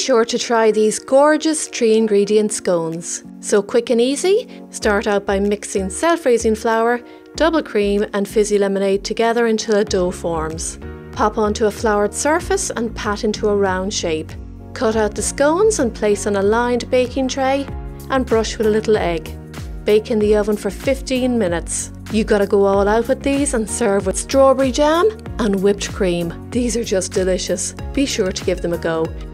sure to try these gorgeous 3-ingredient scones. So quick and easy, start out by mixing self-raising flour, double cream and fizzy lemonade together until a dough forms. Pop onto a floured surface and pat into a round shape. Cut out the scones and place on a lined baking tray and brush with a little egg. Bake in the oven for 15 minutes. You gotta go all out with these and serve with strawberry jam and whipped cream. These are just delicious. Be sure to give them a go.